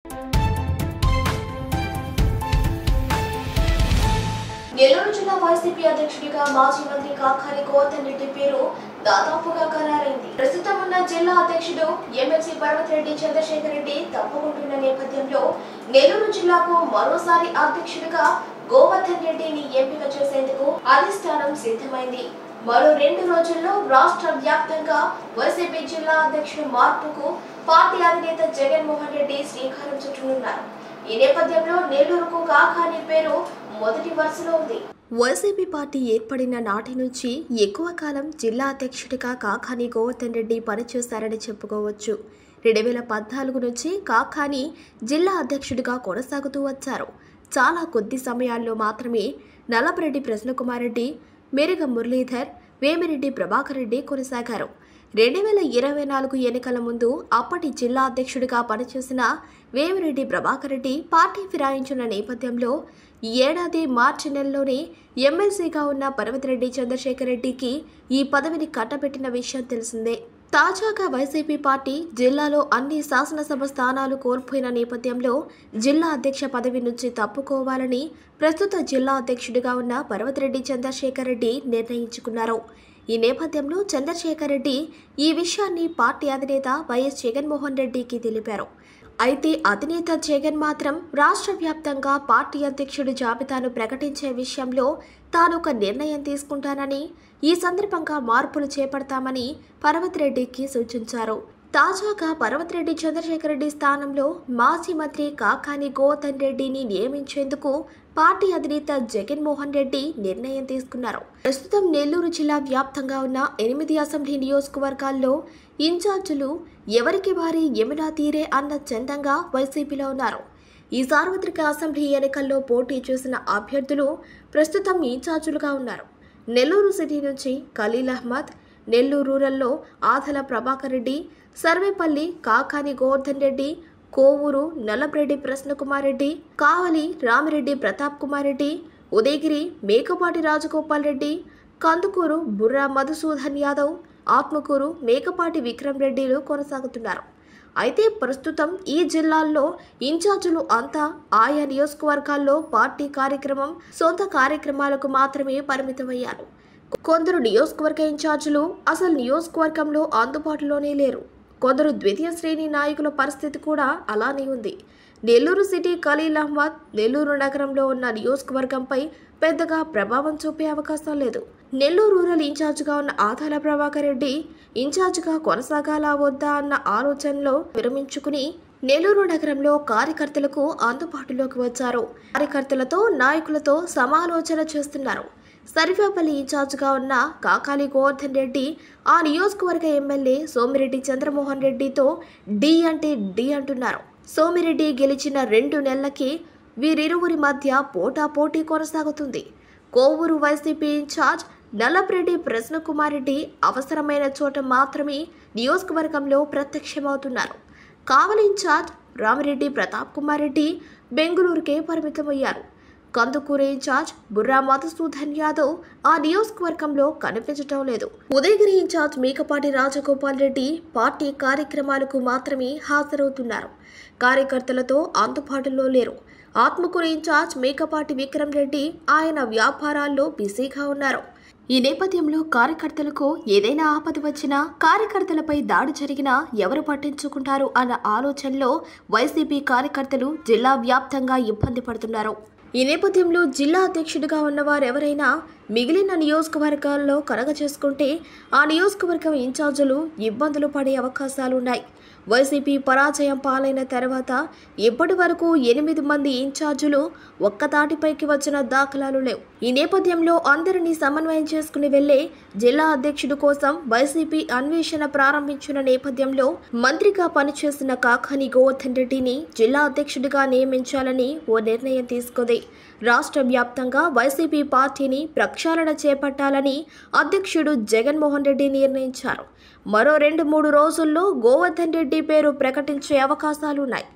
నెల్లూరు జిల్లా వైసీపీ అధ్యక్షుడిగా మాజీ మంత్రి కాకాని గోవర్ధన్ రెడ్డి పేరు దాదాపుగా ఖరారైంది. ప్రస్తుతం ఉన్న జిల్లా అధ్యక్షుడు ఎమ్మెల్సీ పర్వతిరెడ్డి చంద్రశేఖర్ రెడ్డి తప్పుకుంటున్న నేపథ్యంలో నెల్లూరు జిల్లాకు మరోసారి అధ్యక్షుడిగా గోవర్ధన్ రెడ్డిని ఎంపిక చేసేందుకు అధిష్టానం సిద్ధమైంది. మరో 2 రోజుల్లో రాష్ట్ర వ్యాప్తంగా వైసీపీ జిల్లా అధ్యక్షుడు మార్పుకు పార్టీ అధినేత జగన్మోహన్ రెడ్డి శ్రీకారం చుట్టనున్నారు. ఈ నేపథ్యంలో నెల్లూరుకు కాకాని పేరు మొదటి వరుసలో ఉంది. వైసీపీ పార్టీ ఏర్పడిన నాటి నుంచి ఎక్కువ కాలం జిల్లా అధ్యక్షుడిగా కాకాని గోవర్ధన్ రెడ్డి పనిచేశారని చెప్పుకోవచ్చు. 2014 నుంచి కాకాని జిల్లా అధ్యక్షుడిగా కొనసాగుతూ వచ్చారు. చాలా కొద్ది సమయాల్లో మాత్రమే నల్లపరెడ్డి ప్రసన్నకుమార్ రెడ్డి, మేరగ మురళీధర్, వేమిరెడ్డి ప్రభాకర్ రెడ్డి కొనసాగారు. 2024 ఎన్నికల ముందు అప్పటి జిల్లా అధ్యక్షుడిగా పనిచేసిన వేమిరెడ్డి ప్రభాకర్ రెడ్డి పార్టీ ఫిరాయించిన నేపథ్యంలో ఈ ఏడాది మార్చి నెలలోనే ఎమ్మెల్సీగా ఉన్న పర్వతిరెడ్డి చంద్రశేఖర్ రెడ్డికి ఈ పదవిని కట్టబెట్టిన విషయం తెలిసిందే. తాజాగా వైసీపీ పార్టీ జిల్లాలో అన్ని శాసనసభ స్థానాలు కోల్పోయిన నేపథ్యంలో జిల్లా అధ్యక్ష పదవి నుంచి తప్పుకోవాలని ప్రస్తుత జిల్లా అధ్యక్షుడిగా ఉన్న పర్వతిరెడ్డి చంద్రశేఖర్ రెడ్డి నిర్ణయించుకున్నారు. ఈ నేపథ్యంలో చంద్రశేఖర్ రెడ్డి ఈ విషయాన్ని పార్టీ అధినేత వైఎస్ జగన్మోహన్ రెడ్డికి తెలిపారు. అయితే అధినేత జగన్ మాత్రం రాష్ట్ర వ్యాప్తంగా పార్టీ అధ్యక్షుడి జాబితాను ప్రకటించే విషయంలో తాను ఒక నిర్ణయం తీసుకుంటానని, ఈ సందర్భంగా మార్పులు చేపడతామని పర్వతిరెడ్డికి సూచించారు. తాజాగా పర్వతిరెడ్డి చంద్రశేఖర్ రెడ్డి స్థానంలో మాజీ మంత్రి కాకాని గోవర్ధన్ రెడ్డిని నియమించేందుకు పార్టీ అధినేత జగన్మోహన్ రెడ్డి నిర్ణయం తీసుకున్నారు. ప్రస్తుతం నెల్లూరు జిల్లా వ్యాప్తంగా ఉన్న 8 అసెంబ్లీ నియోజకవర్గాల్లో ఇన్ఛార్జీలు ఎవరికి వారి యమునా తీరే అన్న చందంగా వైసీపీలో ఉన్నారు. ఈ సార్వత్రిక అసెంబ్లీ ఎన్నికల్లో పోటీ చేసిన అభ్యర్థులు ప్రస్తుతం ఇన్ఛార్జీలుగా ఉన్నారు. నెల్లూరు సిటీ నుంచి ఖలీల్ అహ్మద్, నెల్లూరు రూరల్లో ఆదల ప్రభాకర్ రెడ్డి, సర్వేపల్లి కాకాని గోవర్ధన్ రెడ్డి, కోవూరు నల్లపరెడ్డి ప్రసన్నకుమార్ రెడ్డి, కావలి రామిరెడ్డి ప్రతాప్ కుమార్ రెడ్డి, ఉదయగిరి మేకపాటి రాజగోపాల్ రెడ్డి, కందుకూరు బుర్రా మధుసూదన్ యాదవ్, ఆత్మకూరు మేకపాటి విక్రమ్ రెడ్డిలు కొనసాగుతున్నారు. అయితే ప్రస్తుతం ఈ జిల్లాల్లో ఇన్ఛార్జీలు అంతా ఆయా నియోజకవర్గాల్లో పార్టీ కార్యక్రమం, సొంత కార్యక్రమాలకు మాత్రమే పరిమితమయ్యారు. కొందరు నియోజకవర్గ ఇన్ఛార్జీలు అసలు నియోజకవర్గంలో అందుబాటులోనే లేరు. కొందరు ద్వితీయ శ్రేణి నాయకుల పరిస్థితి కూడా అలానే ఉంది. నెల్లూరు సిటీ ఖలీల్ అహ్మద్ నెల్లూరు నగరంలో ఉన్న నియోజకవర్గంపై పెద్దగా ప్రభావం చూపే అవకాశం లేదు. నెల్లూరు రూరల్ ఇన్ఛార్జిగా ఉన్న ఆదాల ప్రభాకర్ రెడ్డి ఇన్ఛార్జిగా కొనసాగాలా వద్దా అన్న ఆలోచనలో విరమించుకుని నెల్లూరు నగరంలో కార్యకర్తలకు అందుబాటులోకి వచ్చారు. కార్యకర్తలతో నాయకులతో సమాలోచన చేస్తున్నారు. సర్వేపల్లి ఇన్ఛార్జిగా ఉన్న కాకాని గోవర్ధన్ రెడ్డి ఆ నియోజకవర్గ ఎమ్మెల్యే సోమిరెడ్డి చంద్రమోహన్ రెడ్డితో డి అంటే డి అంటున్నారు. సోమిరెడ్డి గెలిచిన 2 నెలలకి వీరిరువురి మధ్య పోటాపోటీ కొనసాగుతుంది. కోవూరు వైసీపీ ఇన్ఛార్జ్ నల్లపరెడ్డి ప్రసన్నకుమార్ రెడ్డి అవసరమైన చోట మాత్రమే నియోజకవర్గంలో ప్రత్యక్షమవుతున్నారు. కావలి ఇన్ఛార్జ్ రామిరెడ్డి ప్రతాప్ కుమార్ రెడ్డి బెంగళూరుకే పరిమితమయ్యారు. కందుకూరు ఇన్ఛార్జ్ బుర్రా మధుసూదన్ యాదవ్ ఆ నియోజకవర్గంలో కనిపించటం లేదు. ఉదయగిరి ఇన్ఛార్జ్ మేకపాటి రాజగోపాల్ రెడ్డి పార్టీ కార్యక్రమాలకు మాత్రమే హాజరవుతున్నారు. కార్యకర్తలతో అందుబాటులో లేరు. ఆత్మకూరు ఇన్ఛార్జ్ మేకపాటి విక్రమ్ రెడ్డి ఆయన వ్యాపారాల్లో బిజీగా ఉన్నారు. ఈ నేపథ్యంలో కార్యకర్తలకు ఏదైనా ఆపద వచ్చినా, కార్యకర్తలపై దాడి జరిగినా ఎవరు పట్టించుకుంటారు అన్న ఆలోచనలో వైసీపీ కార్యకర్తలు జిల్లా వ్యాప్తంగా ఇబ్బంది పడుతున్నారు. ఈ నేపథ్యంలో జిల్లా అధ్యక్షుడిగా ఉన్నవారెవరైనా మిగిలిన నియోజకవర్గాల్లో కలగజేసుకుంటే ఆ నియోజకవర్గం ఇన్ఛార్జీలు ఇబ్బందులు పడే అవకాశాలున్నాయి. వైసీపీ పరాజయం పాలైన తర్వాత ఇప్పటి వరకు 8 మంది ఇన్ఛార్జీలు ఒక్కతాటిపైకి వచ్చిన దాఖలాలు లేవు. ఈ నేపథ్యంలో అందరినీ సమన్వయం చేసుకుని వెళ్లే జిల్లా అధ్యక్షుడి కోసం వైసీపీ అన్వేషణ ప్రారంభించిన నేపథ్యంలో మంత్రిగా పనిచేసిన కాకాని గోవర్ధన్ రెడ్డిని జిల్లా అధ్యక్షుడిగా నియమించాలని ఓ నిర్ణయం తీసుకుంది. రాష్ట్ర వ్యాప్తంగా వైసీపీ పార్టీని ప్రక్షాళన చేపట్టాలని అధ్యక్షుడు జగన్మోహన్ రెడ్డి నిర్ణయించారు. మరో 2-3 రోజుల్లో గోవర్ధన్ రెడ్డి పేరు ప్రకటించే అవకాశాలున్నాయి.